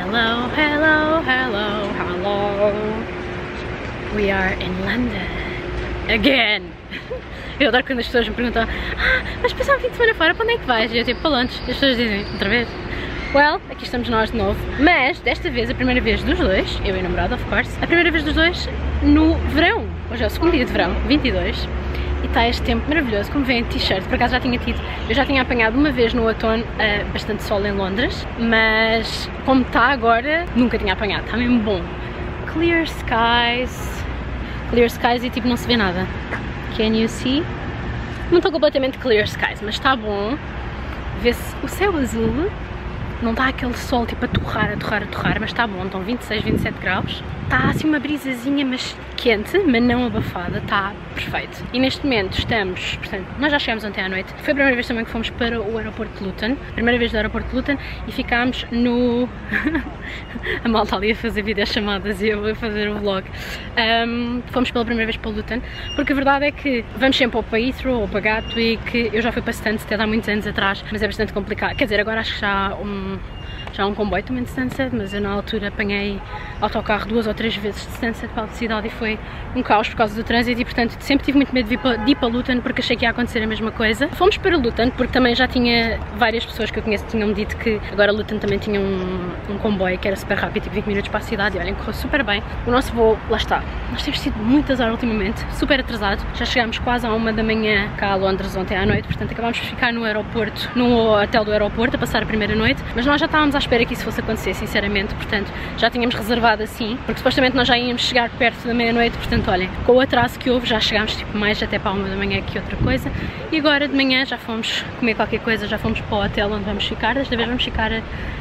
Hello, hello, hello, hello. We are in London. Again. Eu adoro quando as pessoas me perguntam: mas passar um fim de semana fora, para onde é que vais? E eu tipo, para Londres. E as pessoas dizem, outra vez? Well, aqui estamos nós de novo. Mas, desta vez, a primeira vez dos dois, eu e o namorado, of course, a primeira vez dos dois no verão. Hoje é o segundo dia de verão, 22. E está este tempo maravilhoso, como vêem, t-shirt. Por acaso já tinha tido, eu já tinha apanhado uma vez no outono bastante sol em Londres, mas como está agora, nunca tinha apanhado, está mesmo bom. Clear skies e tipo não se vê nada. Can you see? Não estou completamente clear skies, mas está bom. Vê-se o céu azul, não está aquele sol tipo a torrar, mas está bom, estão 26, 27 graus. Está assim uma brisazinha, mas quente, mas não abafada, está perfeito. E neste momento estamos, portanto, nós já chegámos ontem à noite. Foi a primeira vez também que fomos para o aeroporto de Luton, primeira vez do aeroporto de Luton, e ficámos no... a malta ali a fazer videochamadas e eu a fazer o vlog. Fomos pela primeira vez para Luton, porque a verdade é que vamos sempre ou para Heathrow ou para Gatwick. Eu já fui para Stansted há muitos anos atrás, mas é bastante complicado. Quer dizer, agora acho que já há um comboio também de Stansted, mas eu na altura apanhei autocarro 2 ou 3 vezes de Stansted para a cidade e foi um caos por causa do trânsito e portanto sempre tive muito medo de ir para Luton porque achei que ia acontecer a mesma coisa. Fomos para Luton porque também já tinha várias pessoas que eu conheço que tinham-me dito que agora Luton também tinha um comboio que era super rápido, tipo 20 minutos para a cidade, e olhem, correu super bem. O nosso voo, lá está, nós temos tido muitas horas ultimamente, super atrasado, já chegámos quase à 1 da manhã cá a Londres ontem à noite, portanto acabámos por ficar no aeroporto, no hotel do aeroporto a passar a primeira noite, mas nós já estávamos à espera que isso fosse acontecer, sinceramente, portanto já tínhamos reservado assim, porque supostamente nós já íamos chegar perto da meia-noite, portanto olhem, com o atraso que houve já chegámos tipo mais até para a 1 da manhã que outra coisa, e agora de manhã já fomos comer qualquer coisa, já fomos para o hotel onde vamos ficar, desta vez vamos ficar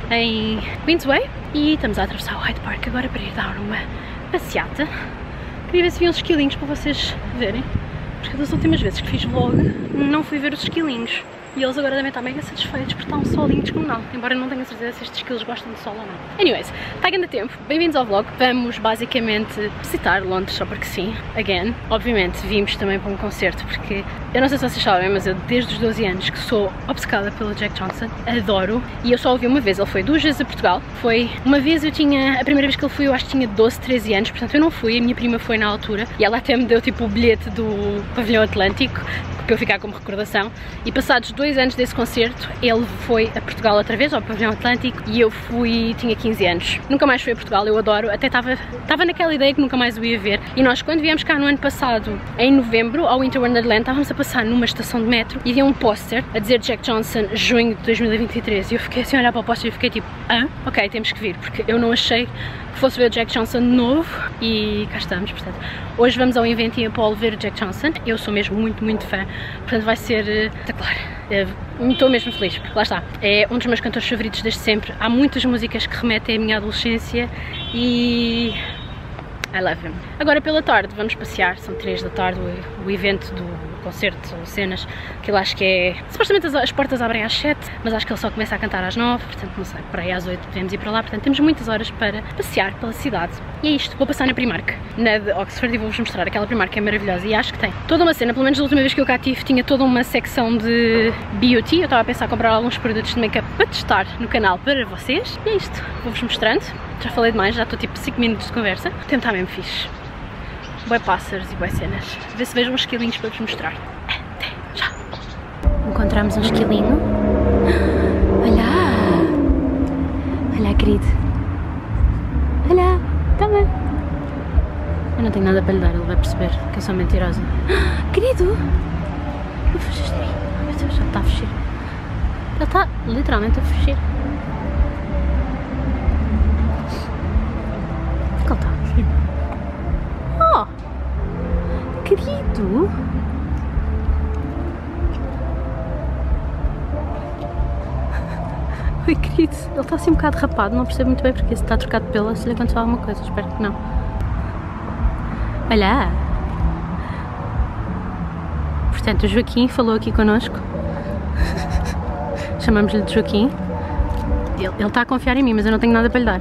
em Queensway e estamos a atravessar o Hyde Park agora para ir dar uma passeata. Queria ver se vi uns esquilinhos para vocês verem, porque das últimas vezes que fiz vlog não fui ver os esquilinhos. E eles agora devem estar mega satisfeitos porque está um solinho descomunal, embora eu não tenha certeza se estes esquilos gostam de sol ou não. Anyways, está ganhando tempo, bem-vindos ao vlog. Vamos basicamente visitar Londres só porque sim, again. Obviamente vimos também para um concerto porque, eu não sei se vocês sabem, mas eu desde os 12 anos que sou obcecada pelo Jack Johnson, adoro. E eu só ouvi uma vez, ele foi 2 vezes a Portugal. Foi uma vez, a primeira vez que ele foi eu acho que tinha 12, 13 anos, portanto eu não fui, a minha prima foi na altura. E ela até me deu tipo o bilhete do Pavilhão Atlântico, para eu ficar como recordação, e passados 2 anos desse concerto, ele foi a Portugal outra vez, ao Pavilhão Atlântico, e eu fui, tinha 15 anos. Nunca mais fui a Portugal, eu adoro, até estava naquela ideia que nunca mais o ia ver. E nós, quando viemos cá no ano passado, em novembro, ao Winter Wonderland, estávamos a passar numa estação de metro, e havia um póster a dizer Jack Johnson, junho de 2023, e eu fiquei assim a olhar para o póster e fiquei tipo, ok, temos que vir, porque eu não achei que fosse ver o Jack Johnson de novo, e cá estamos, portanto. Hoje vamos ao evento em Apollo ver o Jack Johnson, eu sou mesmo muito fã, portanto vai ser espetacular. Estou mesmo feliz, porque lá está, é um dos meus cantores favoritos desde sempre, há muitas músicas que remetem à minha adolescência e I love him. Agora pela tarde vamos passear, são 3 da tarde, o evento do concerto ou cenas, que eu acho que é... Supostamente as portas abrem às 7, mas acho que ele só começa a cantar às 9, portanto não sei, por aí às 8 podemos ir para lá, portanto temos muitas horas para passear pela cidade. E é isto, vou passar na Primark, na de Oxford, e vou-vos mostrar, aquela Primark é maravilhosa e acho que tem toda uma cena, pelo menos da última vez que eu cá tive, tinha toda uma secção de beauty, eu estava a pensar em comprar alguns produtos de make-up para testar no canal para vocês, e é isto, vou-vos mostrando, já falei demais, já estou tipo 5 minutos de conversa, o tempo está mesmo fixe. Bué pássaros e bué cenas. Vê se vejam uns esquilinhos para vos mostrar. Até já! Encontramos um esquilinho. Olha! Olha, querido. Olha! Toma! Eu não tenho nada para lhe dar, ele vai perceber que eu sou mentirosa. Querido! Não fugiste de mim. Meu Deus, já está a fugir. Ele está literalmente a fugir. Onde ele está? Oh! Querido! Oi, querido, ele está assim um bocado rapado, não percebo muito bem porque se está trocado de pelo, se lhe aconteceu alguma coisa, espero que não. Olha! Portanto, o Joaquim falou aqui connosco. Chamamos-lhe de Joaquim. Ele está a confiar em mim, mas eu não tenho nada para lhe dar.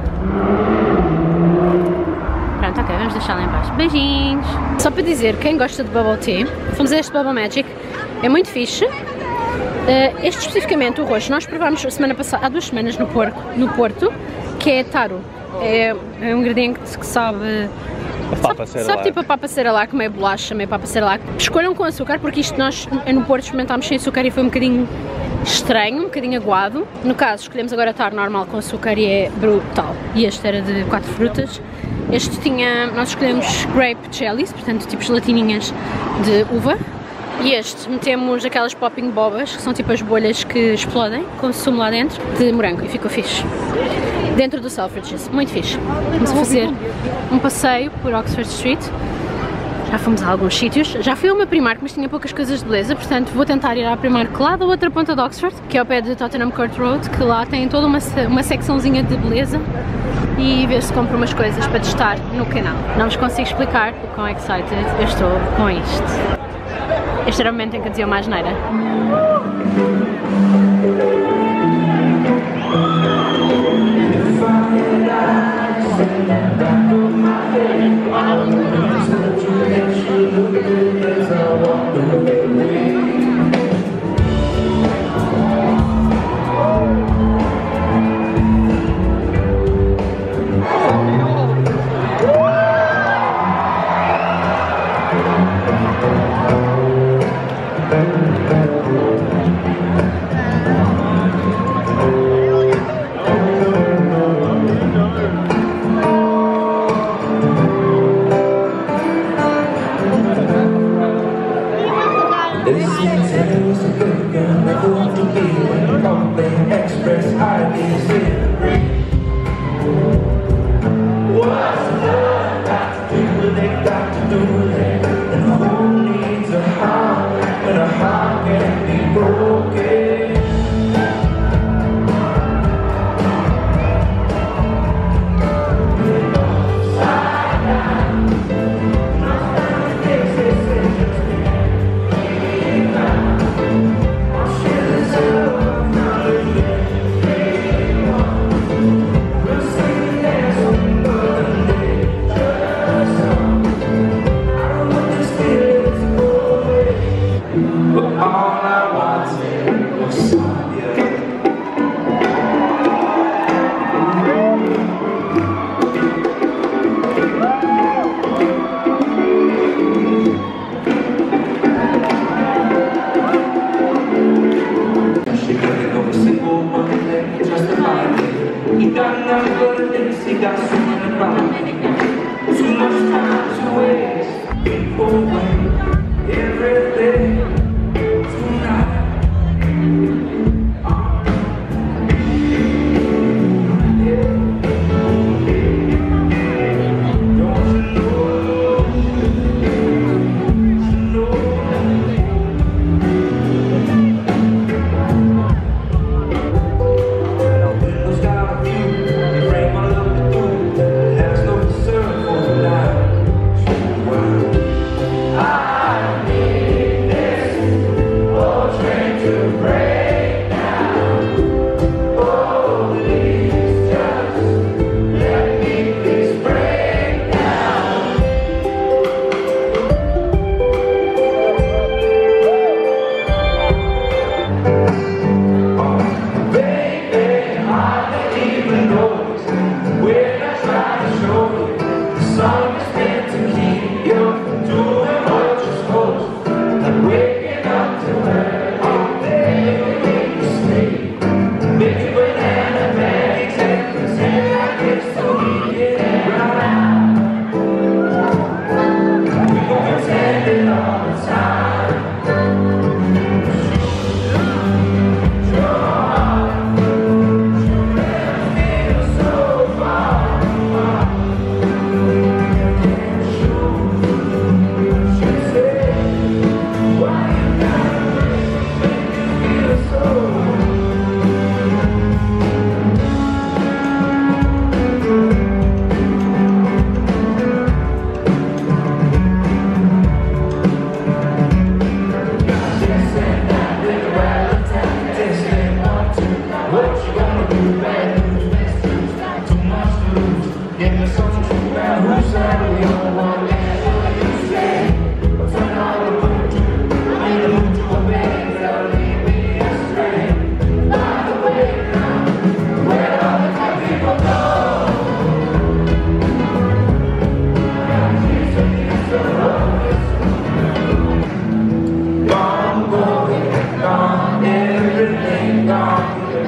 Pronto, ok, vamos deixá-la em paz. Beijinhos! Só para dizer, quem gosta de Bubble Tea, fomos a este Bubble Magic, é muito fixe. Este especificamente, o roxo, nós provámos semana passada, há 2 semanas no Porto, que é taro. É um ingrediente que sabe... Sabe tipo a papa Cerelac, meio bolacha, meio papa Cerelac. Escolham com açúcar, porque isto nós no Porto experimentámos sem açúcar e foi um bocadinho estranho, um bocadinho aguado. No caso, escolhemos agora taro normal com açúcar e é brutal. E este era de 4 frutas. Este tinha, nós escolhemos grape jellies, portanto tipo gelatininhas de uva. E este, metemos aquelas popping bobas, que são tipo as bolhas que explodem, com sumo lá dentro, de morango, e ficou fixe. Dentro do Selfridges, muito fixe. Vamos fazer um passeio por Oxford Street. Já fomos a alguns sítios. Já fui a uma Primark, mas tinha poucas coisas de beleza, portanto vou tentar ir à Primark lá da outra ponta de Oxford, que é ao pé de Tottenham Court Road, que lá tem toda uma secçãozinha de beleza, e ver se compro umas coisas para testar no canal. Não vos consigo explicar o quão excited eu estou com isto. Este era o momento em que eu dizia uma asneira.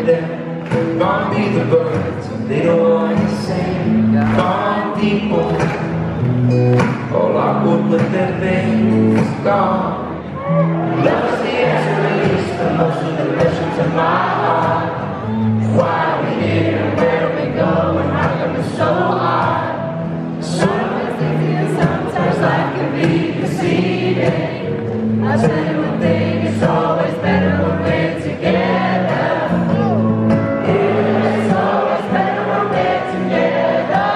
them. Gone be the birds, and they don't want to sing. Gone people, all I would with their veins gone. Love's the answer, release the motion, the lessons in my heart. Why are we here, where are we going, how come it's so hard? Sometimes they feel, sometimes life can be deceiving. I tell you one thing, it's always better when we're together. Yeah, it's always better when we're together.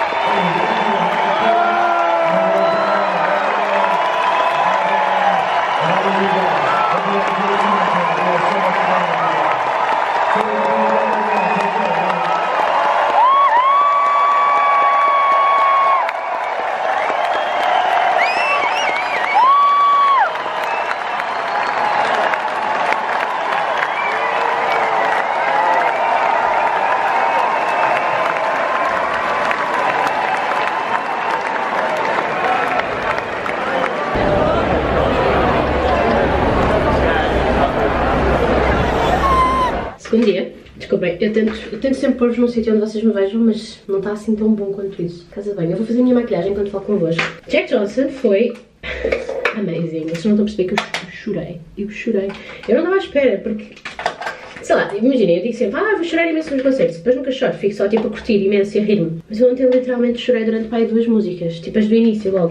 Segundo dia, desculpem, eu tento sempre pôr-vos num sítio onde vocês me vejam, mas não está assim tão bom quanto isso. Casa bem, eu vou fazer a minha maquilhagem enquanto falo convosco. Jack Johnson foi amazing, vocês não estão a perceber que eu chorei. Eu não estava à espera, porque, sei lá, imaginem, eu digo sempre, vou chorar imenso nos concertos, depois nunca choro, fico só tipo a curtir imenso e a rir-me. Mas eu ontem literalmente chorei durante pai 2 músicas, tipo as do início logo.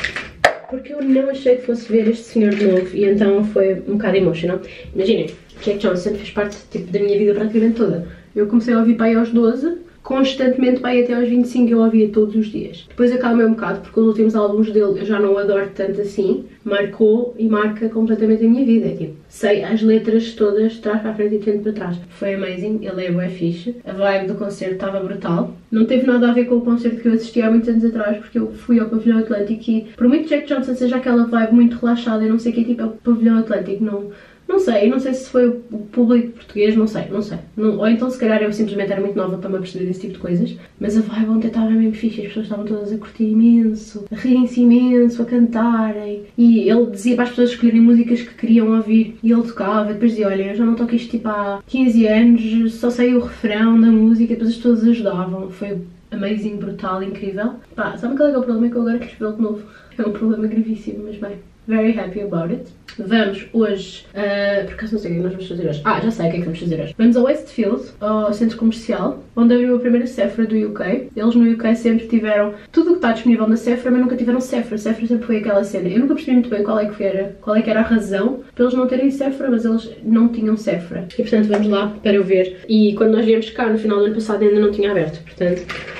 Porque eu não achei que fosse ver este senhor de novo e então foi um bocado emotional. Imaginem, Jack Johnson fez parte tipo, da minha vida praticamente toda. Eu comecei a ouvir pai aos 12, constantemente pai até aos 25 eu ouvia todos os dias. Depois acalmei um bocado porque os últimos álbuns dele eu já não o adoro tanto assim. Marcou e marca completamente a minha vida. É tipo, sei as letras todas de trás para a frente e de frente para trás. Foi amazing, ele é bué fixe. A vibe do concerto estava brutal. Não teve nada a ver com o concerto que eu assisti há muitos anos atrás, porque eu fui ao Pavilhão Atlântico e por muito Jack Johnson seja aquela vibe muito relaxada e não sei o que, tipo, é o Pavilhão Atlântico, não sei se foi o público português, não sei. Ou então se calhar eu simplesmente era muito nova para me perceber desse tipo de coisas, mas a vibe ontem estava mesmo fixe, as pessoas estavam todas a curtir imenso, a rirem-se imenso, a cantarem, e ele dizia para as pessoas escolherem músicas que queriam ouvir, e ele tocava, e depois dizia, olha, eu já não toco isto tipo há 15 anos, só sei o refrão da música, e depois as pessoas ajudavam, foi amazing, brutal, incrível. Pá, sabe qual é que é o problema? É que eu agora quero vê-lo de novo. É um problema gravíssimo, mas bem. Very happy about it. Vamos hoje, por acaso não sei o que nós vamos fazer hoje. Já sei o que é que vamos fazer hoje. Vamos ao Westfield, ao centro comercial, onde abriu a primeira Sephora do UK. Eles no UK sempre tiveram tudo o que está disponível na Sephora, mas nunca tiveram Sephora. Sephora sempre foi aquela cena. Eu nunca percebi muito bem qual é que era a razão para eles não terem Sephora, mas eles não tinham Sephora. E portanto vamos lá para eu ver. E quando nós viemos cá no final do ano passado ainda não tinha aberto, portanto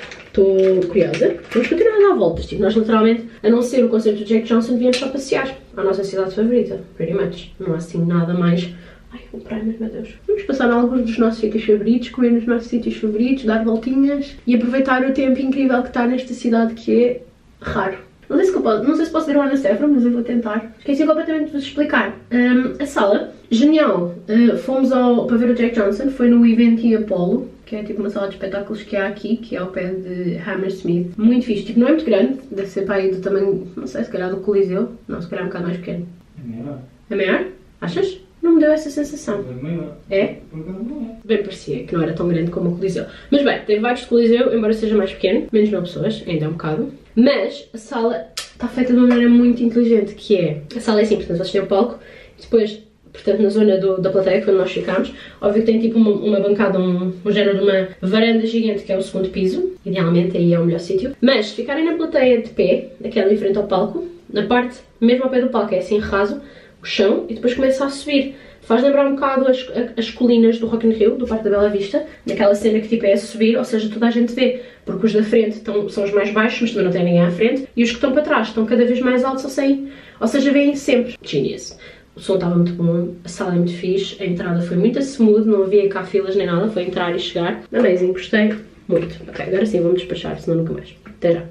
estou curiosa. Vamos continuar a dar voltas, tipo, nós literalmente, a não ser o concerto do Jack Johnson, viemos só passear à nossa cidade favorita, pretty much. Não há assim nada mais. Ai, o primer, meu Deus. Vamos passar em alguns dos nossos sítios favoritos, comer nos nossos sítios favoritos, dar voltinhas e aproveitar o tempo incrível que está nesta cidade que é raro. Não sei se posso gravar na Sephora, mas eu vou tentar. Esqueci completamente de vos explicar. A sala, genial. Fomos para ver o Jack Johnson, foi no Eventim Apollo, que é tipo uma sala de espetáculos que há aqui, que é ao pé de Hammersmith. Muito fixe, tipo, não é muito grande, deve ser para aí do tamanho, não sei, se calhar do Coliseu. Não, se calhar é um bocado mais pequeno. É maior. É maior? Achas? Não me deu essa sensação. É maior. É? Bem, parecia que não era tão grande como o Coliseu. Mas bem, tem vários de Coliseu, embora seja mais pequeno, menos 9 pessoas, ainda é um bocado. Mas a sala está feita de uma maneira muito inteligente, que é... A sala é assim, portanto, vocês têm o palco, depois, portanto, na zona da plateia, que foi onde nós ficámos, óbvio que tem tipo uma bancada, um género de uma varanda gigante, que é o segundo piso, idealmente aí é o melhor sítio. Mas, se ficarem na plateia de pé, aquela em frente ao palco, na parte, mesmo ao pé do palco, é assim raso, o chão, e depois começa a subir. Faz lembrar um bocado as colinas do Rock in Rio, do Parque da Bela Vista, naquela cena que tipo é a subir, ou seja, toda a gente vê, porque os da frente são os mais baixos, mas também não tem ninguém à frente, e os que estão para trás estão cada vez mais altos, ou seja, veem sempre. Genius. O som estava muito bom, a sala é muito fixe, a entrada foi muito smooth, não havia cá filas nem nada, foi entrar e chegar. Amazing, gostei muito. Ok, agora sim vou-me despachar, senão nunca mais. Até já.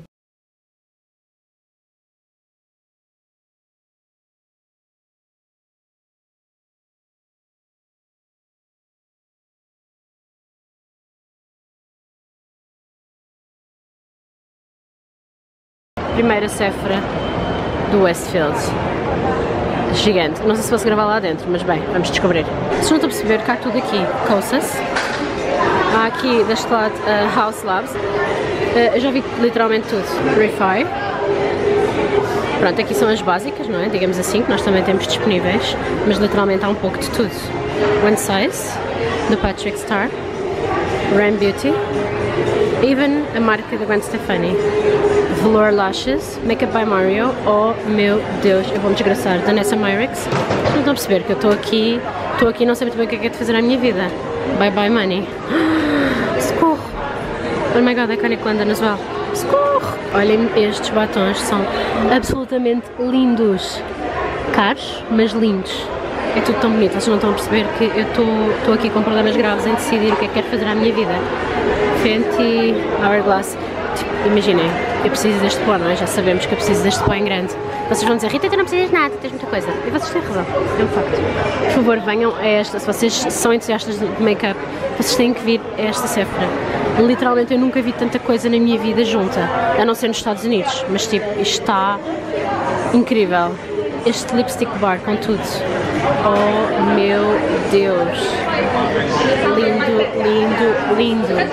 Primeira Sephora do Westfield. gigante. Não sei se posso gravar lá dentro, mas bem, vamos descobrir. Vocês não estão a perceber que há tudo aqui. Kosas. Há aqui deste lado House Labs. Eu já vi literalmente tudo. Refi. Pronto, aqui são as básicas, não é? Digamos assim, que nós também temos disponíveis. Mas literalmente há um pouco de tudo. One Size, do Patrick Star. Ram Beauty. Even a marca da Gwen Stefani. Velour Lashes, Makeup by Mario. Oh meu Deus, eu vou-me desgraçar. Da Nessa Myrix. Não estão a perceber que eu estou aqui não sei muito bem o que é de fazer na minha vida. Bye bye money. Socorro! Oh my god, Iconic London as well. Socorro! Olhem, estes batons são absolutamente lindos. Caros, mas lindos. É tudo tão bonito, vocês não estão a perceber que eu estou aqui com problemas graves em decidir o que é que quero fazer à minha vida. Fenty, Hourglass, tipo, imaginem, eu preciso deste pó, não é? Já sabemos que eu preciso deste pó em grande. Vocês vão dizer, Rita, tu não precisas de nada, tens muita coisa. E vocês têm razão, é um facto. Por favor, venham a esta, se vocês são entusiastas de make-up, vocês têm que vir a esta Sephora. Literalmente eu nunca vi tanta coisa na minha vida junta, a não ser nos Estados Unidos, mas tipo, isto está incrível. Este lipstick bar com tudo. Oh meu Deus! Lindo, lindo, lindo!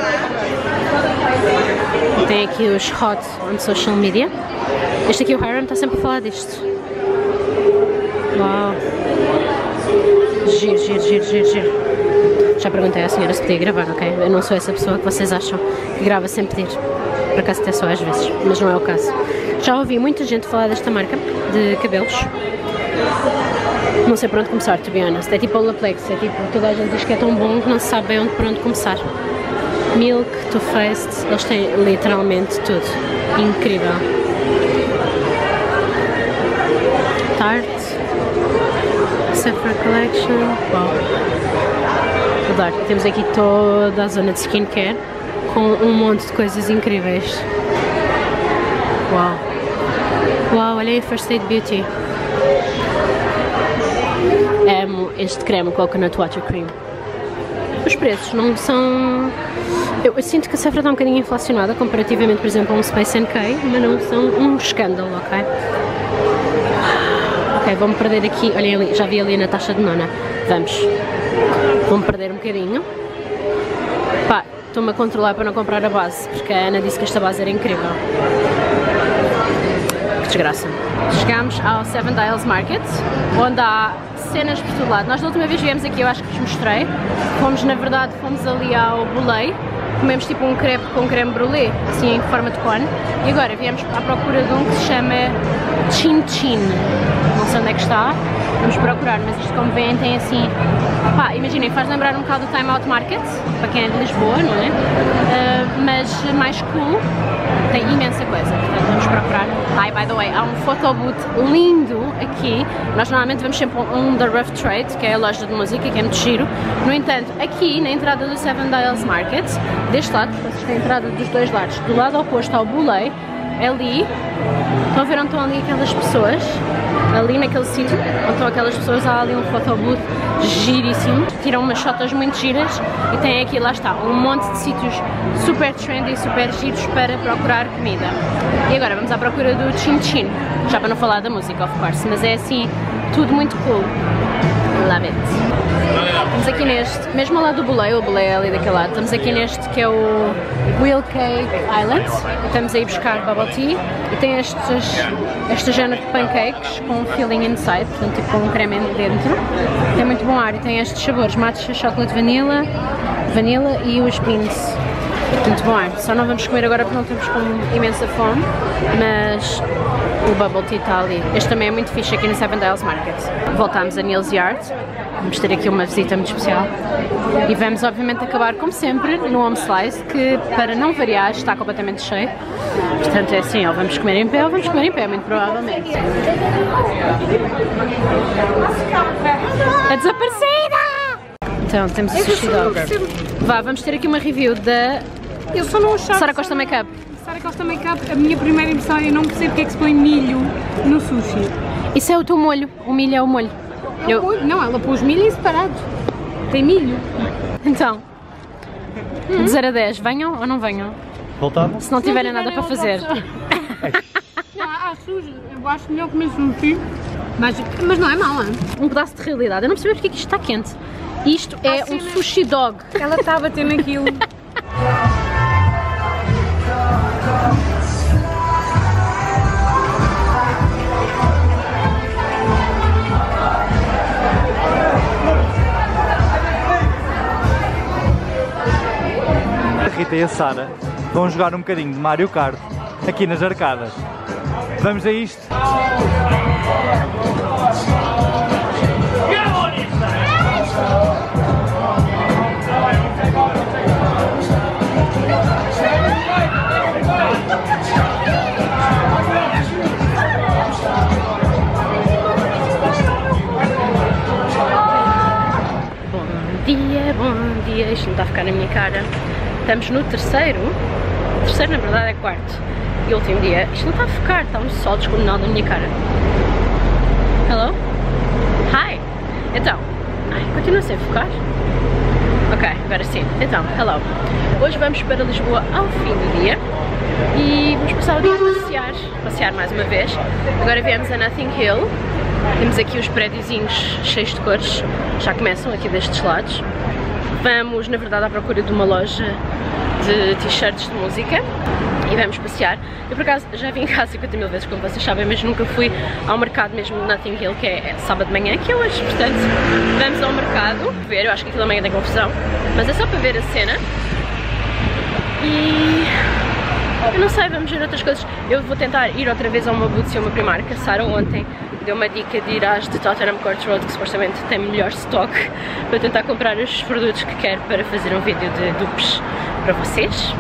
Tem aqui os hot on social media. Este aqui, o Hiram, está sempre a falar disto. Uau! Giro, giro, giro, giro, giro. Já perguntei à senhora se podia gravar, ok? Eu não sou essa pessoa que vocês acham que grava sem pedir. Por acaso até só às vezes, mas não é o caso. Já ouvi muita gente falar desta marca de cabelos. Não sei por onde começar, to be honest. É tipo Olaplex, é tipo, toda a gente diz que é tão bom que não se sabe bem por onde começar. Milk, Too Faced, eles têm literalmente tudo. Incrível. Tarte, Sephora Collection, wow. Adoro. Temos aqui toda a zona de skincare com um monte de coisas incríveis. Uau! Uau, olha aí a First Aid Beauty. Amo este creme Coconut Water Cream. Os preços não são... Eu sinto que a Sephora está um bocadinho inflacionada comparativamente, por exemplo, a um Space NK, mas não são um escândalo, ok? Ok, vou-me perder aqui. Olhem ali, já vi ali a Natasha de Nona. Vamos. Vou-me perder um bocadinho. Pá, estou-me a controlar para não comprar a base, porque a Ana disse que esta base era incrível. Que desgraça. Chegámos ao Seven Dials Market, onde há cenas por todo lado. Nós da última vez viemos aqui, eu acho que vos mostrei. Fomos, na verdade, fomos ali ao Boulay. Comemos tipo um crepe com creme brulee, assim em forma de cone. E agora viemos à procura de um que se chama Chin Chin. Não sei onde é que está, vamos procurar, mas isto, como veem, tem assim... Pá, imaginem, faz lembrar um bocado do Time Out Market, para quem é de Lisboa, não é? Mas mais cool, tem imensa coisa, portanto vamos procurar. Ai, by the way, há um photobooth lindo aqui. Nós normalmente vamos sempre a um da Rough Trade, que é a loja de música, que é muito giro. No entanto, aqui na entrada do Seven Dials Market, deste lado, vocês têm a entrada dos dois lados, do lado oposto ao Boulay, ali, estão a ver onde estão ali aquelas pessoas? Ali naquele sítio, onde estão aquelas pessoas, há ali um photobooth giríssimo, tiram umas fotos muito giras e tem aqui, lá está, um monte de sítios super trendy, super giros para procurar comida. E agora vamos à procura do Chin Chin, já para não falar da música, of course, mas é assim, tudo muito cool. Love it. Estamos aqui neste, mesmo ao lado do Boulay, o Boulay é ali daquele lado, estamos aqui neste que é o Wheel Cake Island, estamos a ir buscar bubble tea e tem este género de pancakes com filling inside, portanto tipo com um creme dentro, tem muito bom ar e tem estes sabores, matcha, chocolate vanilla e os beans. Muito bom ar, só não vamos comer agora porque não estamos com imensa fome, mas o bubble tea está ali. Este também é muito fixe aqui no Seven Dials Market. Voltámos a Neil's Yard, vamos ter aqui uma visita muito especial e vamos obviamente acabar como sempre no Home Slice, que para não variar está completamente cheio, portanto é assim, ou vamos comer em pé ou vamos comer em pé, muito provavelmente. A desaparecida! Então, temos o Sushi Dog. Vá, vamos ter aqui uma review da Sarah Costa Makeup. Sarah Costa Makeup, a minha primeira impressão, eu não percebo porque é que se põe milho no sushi. Isso é o teu molho, o milho é o molho. Não, ela pôs milho em separado. Tem milho. Então, de 0 a 10, venham ou não venham? Voltamos? Se não tiverem nada para fazer. Não, acho melhor comer sushi Mas não é mau, hein? Um pedaço de realidade. Eu não percebo porque é que isto está quente. Isto é um sushi dog. Ela está a bater naquilo. A Rita e a Sara vão jogar um bocadinho de Mario Kart aqui nas arcadas. Vamos a isto? Bom dia, isto não está a ficar na minha cara. Estamos no terceiro na verdade é quarto e último dia. Isto não está a focar, está um sol descomunal na minha cara. Hello? Hi! Então, continua sem focar? Ok, agora sim. Então, hello. Hoje vamos para Lisboa ao fim do dia e vamos passar o dia a passear mais uma vez. Agora viemos a Notting Hill. Temos aqui os prédiozinhos cheios de cores, já começam aqui destes lados. Vamos, na verdade, à procura de uma loja de t-shirts de música e vamos passear. Eu, por acaso, já vim cá 50 mil vezes, como vocês sabem, mas nunca fui ao mercado mesmo de Notting Hill, que é sábado de manhã, que é hoje. Portanto, vamos ao mercado ver. Eu acho que aquilo amanhã tem confusão, mas é só para ver a cena. E eu não sei, vamos ver outras coisas. Eu vou tentar ir outra vez a uma Boots e a uma Primark. A Sara ontem deu uma dica de ir às de Tottenham Court Road, que supostamente tem melhor stock, para tentar comprar os produtos que quero para fazer um vídeo de dupes para vocês.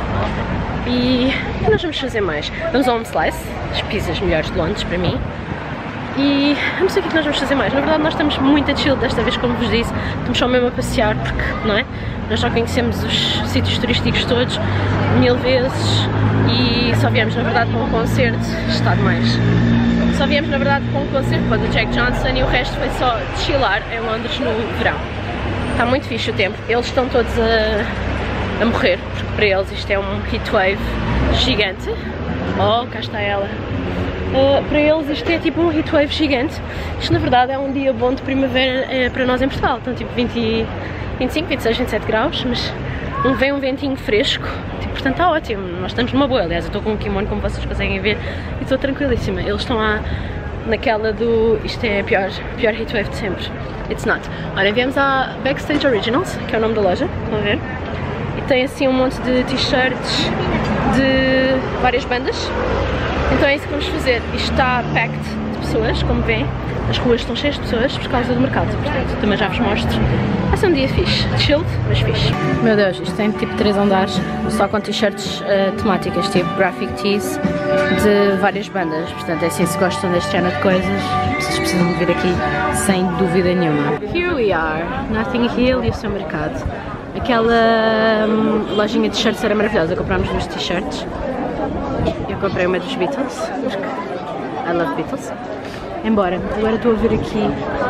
E o que nós vamos fazer mais? Vamos ao Home Slice, as pizzas melhores de Londres para mim. E vamos ver o que nós vamos fazer mais. Na verdade nós estamos muito a chill desta vez, como vos disse. Estamos só mesmo a passear porque, não é? Nós já conhecemos os sítios turísticos todos 1000 vezes e só viemos na verdade para um concerto. Está demais. Só viemos na verdade para um concerto do Jack Johnson e o resto foi só chilar em Londres no verão. Está muito fixe o tempo. Eles estão todos a morrer, porque para eles isto é um heatwave gigante. Oh, cá está ela. Para eles isto é tipo um heatwave gigante. Isto na verdade é um dia bom de primavera para nós em Portugal. Estão tipo 20, 25, 26, 27 graus, mas vem um ventinho fresco, tipo, portanto está ótimo. Nós estamos numa boa. Aliás, eu estou com um kimono, como vocês conseguem ver, e estou tranquilíssima. Eles estão lá naquela do isto é a pior heatwave de sempre. It's not. Ora, viemos à Backstage Originals, que é o nome da loja, estão a ver? E tem assim um monte de t-shirts de várias bandas. Então é isso que vamos fazer. Isto está packed de pessoas, como veem. As ruas estão cheias de pessoas por causa do mercado. Portanto, também já vos mostro. Vai ser um dia fixe. Chilled, mas fixe. Meu Deus, isto tem tipo 3 andares só com t-shirts temáticas, tipo graphic tees de várias bandas. Portanto, é assim, se gostam deste género de coisas, vocês precisam de vir aqui sem dúvida nenhuma. Here we are, Notting Hill e o seu mercado. Aquela lojinha de t-shirts era maravilhosa. Comprámos 2 t-shirts. Eu comprei uma dos Beatles, porque I love Beatles. Embora, agora estou a ver aqui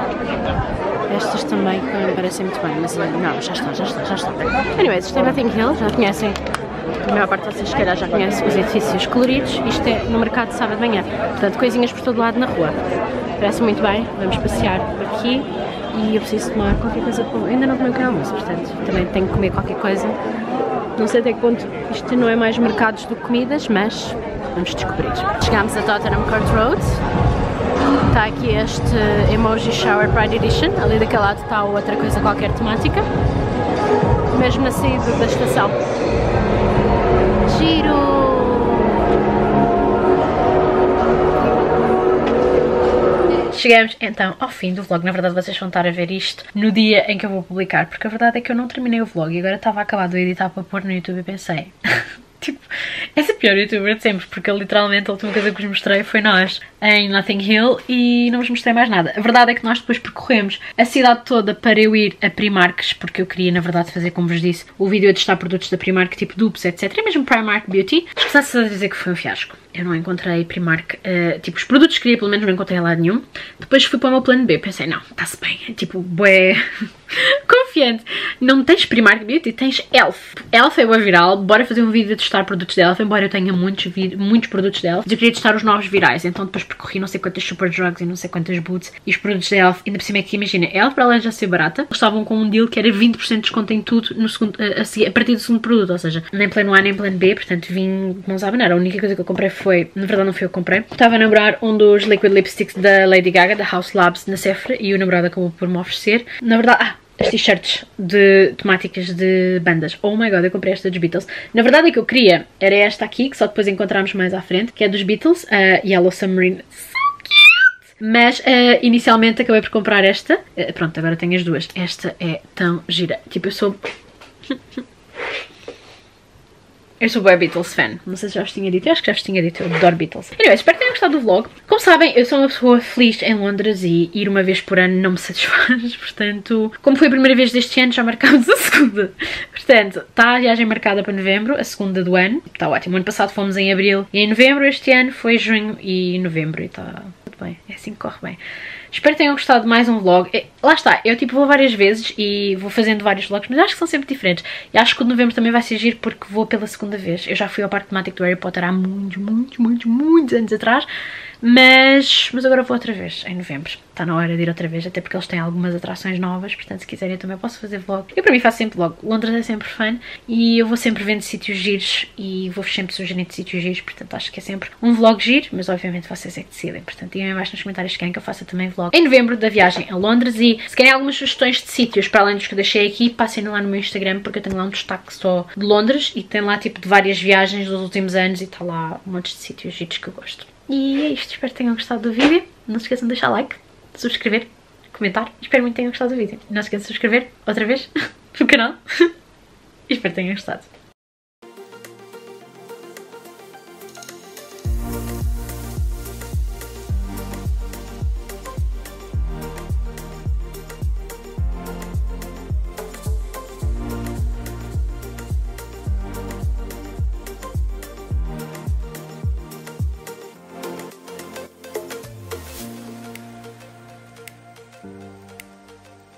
estas também, que não me parecem muito bem, mas não, já está. Anyways, isto é Notting Hill, já conhecem, a maior parte de vocês se calhar já conhecem os edifícios coloridos. Isto é no mercado de sábado de manhã, portanto coisinhas por todo lado na rua. Parece muito bem, vamos passear por aqui e eu preciso tomar qualquer coisa, ainda não comi o pequeno almoço, portanto também tenho que comer qualquer coisa. Não sei até que ponto isto não é mais mercados do que comidas, mas vamos descobrir. Chegámos a Tottenham Court Road. Está aqui este Emoji Shower Pride Edition. Ali daquele lado está outra coisa qualquer temática. Mesmo na saída da estação. Giro! Chegamos então ao fim do vlog. Na verdade vocês vão estar a ver isto no dia em que eu vou publicar, porque a verdade é que eu não terminei o vlog e agora estava acabado de editar para pôr no YouTube e pensei tipo, és a pior youtuber de sempre, porque literalmente a última coisa que vos mostrei foi nós em Notting Hill e não vos mostrei mais nada. A verdade é que nós depois percorremos a cidade toda para eu ir a Primarks, porque eu queria na verdade fazer, como vos disse, o vídeo a testar produtos da Primark, tipo dupes, etc. E mesmo Primark Beauty. Esqueci-se a dizer que foi um fiasco. Eu não encontrei Primark, tipo os produtos que queria, pelo menos não encontrei lá nenhum. Depois fui para o meu plano B, pensei, não, está-se bem, é tipo, bué, confuso. confiante. Não tens Primark Beauty, tens Elf. Elf é boa viral, bora fazer um vídeo a testar produtos da Elf, embora eu tenha muitos produtos da Elf. Eu queria testar os novos virais, então depois percorri não sei quantas Super Drugs e não sei quantas Boots. E os produtos da Elf, ainda por cima é que imagina, Elf para além de já ser barata, eles estavam com um deal que era 20% de desconto em tudo no segundo, a partir do segundo produto, ou seja, nem plano A nem plano B, portanto vim de mãos a abanar. A única coisa que eu comprei foi, na verdade não foi eu que comprei, estava a namorar um dos Liquid Lipsticks da Lady Gaga, da House Labs na Sephora, e o namorado acabou por me oferecer. Na verdade, as t-shirts temáticas de bandas. Oh my god, eu comprei esta dos Beatles. Na verdade a que eu queria era esta aqui, que só depois encontramos mais à frente, que é dos Beatles, Yellow Submarine. So cute! Mas inicialmente acabei por comprar esta. Pronto, agora tenho as duas. Esta é tão gira. Tipo, eu sou bué Beatles fan. Não sei se já vos tinha dito. Eu acho que já vos tinha dito. Eu adoro Beatles. Anyway, espero que tenham gostado do vlog. Como sabem, eu sou uma pessoa feliz em Londres e ir uma vez por ano não me satisfaz. Portanto, como foi a primeira vez deste ano, já marcámos a segunda. Portanto, está a viagem marcada para novembro, a segunda do ano. Está ótimo. O ano passado fomos em abril e em novembro. Este ano foi junho e novembro. E está tudo bem. É assim que corre bem. Espero que tenham gostado de mais um vlog. Lá está, eu tipo vou várias vezes e vou fazendo vários vlogs, mas acho que são sempre diferentes. E acho que o de novembro também vai ser giro porque vou pela segunda vez. Eu já fui ao parque temático do Harry Potter há muitos anos atrás, mas agora vou outra vez, em novembro. Está na hora de ir outra vez, até porque eles têm algumas atrações novas, portanto se quiserem eu também posso fazer vlog. Eu para mim faço sempre vlog. Londres é sempre fun e eu vou sempre vendo sítios giros e vou-vos sempre sugerindo sítios giros, portanto acho que é sempre um vlog giro, mas obviamente vocês é que decidem. Portanto, digam abaixo nos comentários se querem que eu faça também vlog em novembro da viagem a Londres e se querem algumas sugestões de sítios para além dos que eu deixei aqui, passem lá no meu Instagram porque eu tenho lá um destaque só de Londres e tem lá tipo de várias viagens dos últimos anos e está lá um monte de sítios giros que eu gosto. E é isto, espero que tenham gostado do vídeo. Não se esqueçam de deixar like, subscrever, comentar. Espero muito que tenham gostado do vídeo. Não se esqueçam de subscrever outra vez no canal. E espero que tenham gostado.